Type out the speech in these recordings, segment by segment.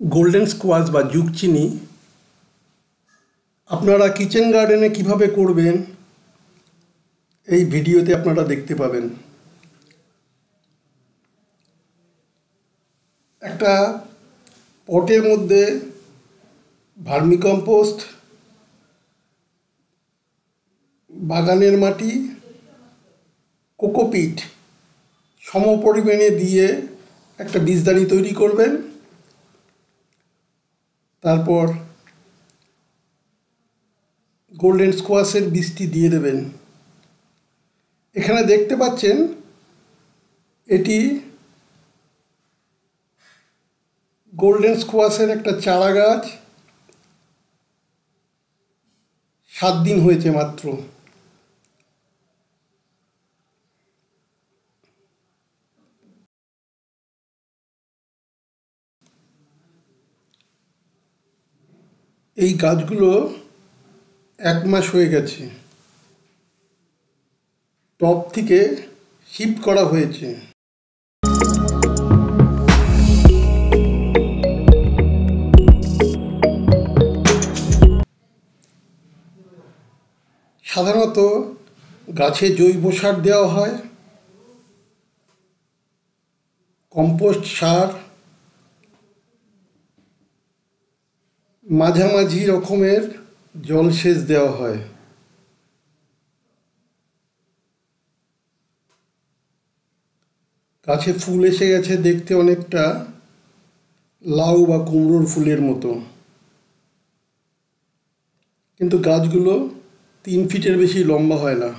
Golden स्कोয়াশ বা জুকচিনি আপনারা kitchen গার্ডেনে কিভাবে করবেন এই ভিডিওতে আপনারা দেখতে পাবেন। একটা পটের মধ্যে ভার্মিকম্পোস্ট, বাগানের মাটি, কোকোপিট সমপরিমাণে দিয়ে একটা বীজদানি তৈরি করবেন। তারপর গোল্ডেন স্কোয়াশের বীজটি দিয়ে দেবেন। এখানে দেখতে পাচ্ছেন এটি গোল্ডেন স্কোয়াশের একটা চারা গাছ, 7 দিন হয়েছে মাত্র। এই গাছগুলো 1 মাস হয়ে গেছে, টব থেকে শিফট করা হয়েছে। সাধারণত গাছে জৈব সার দেওয়া হয়, কম্পোস্ট সার, মাঝামাঝি রকমের জলসেচ দেওয়া হয়। গাছে ফুল এসে গেছে, দেখতে অনেকটা লাউ বা কুমড়োর ফুলের মতো, কিন্তু গাছগুলো 3 ফিটের বেশি লম্বা হয় না।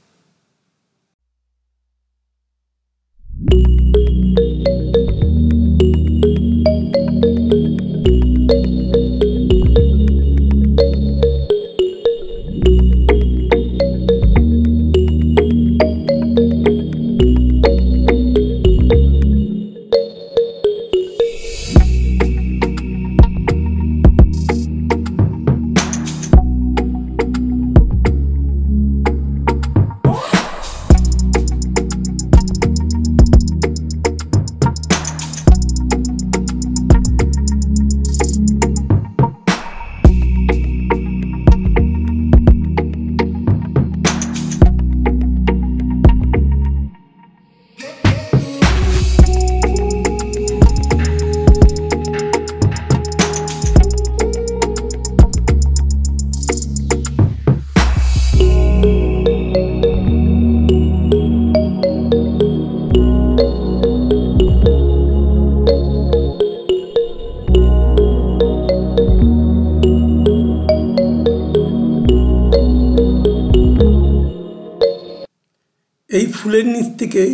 এই ফুলের নিচ থেকেই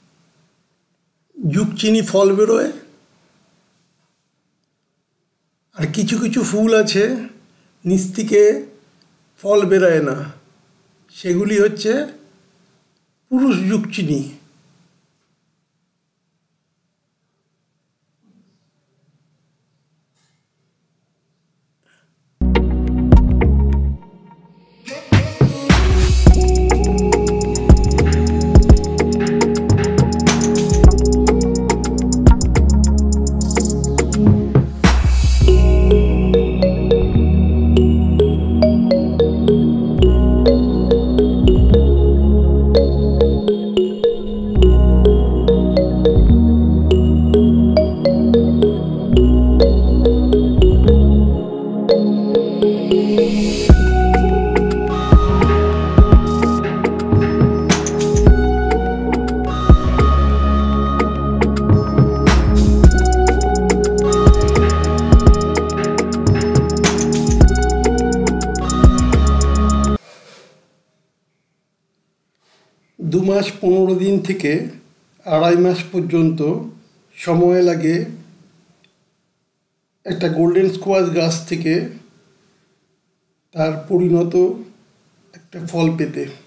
জুকচিনি ফল বেরোয়, আর কিছু কিছু ফুল আছে নিচ থেকে ফল বেরোয় না, সেগুলি হচ্ছে পুরুষ জুকচিনি। দু মাস 15 দিন থেকে 2.5 মাস পর্যন্ত সময় লাগে একটা গোল্ডেন স্কোয়াশ গাছ থেকে তার পরিণত একটা ফল পেতে।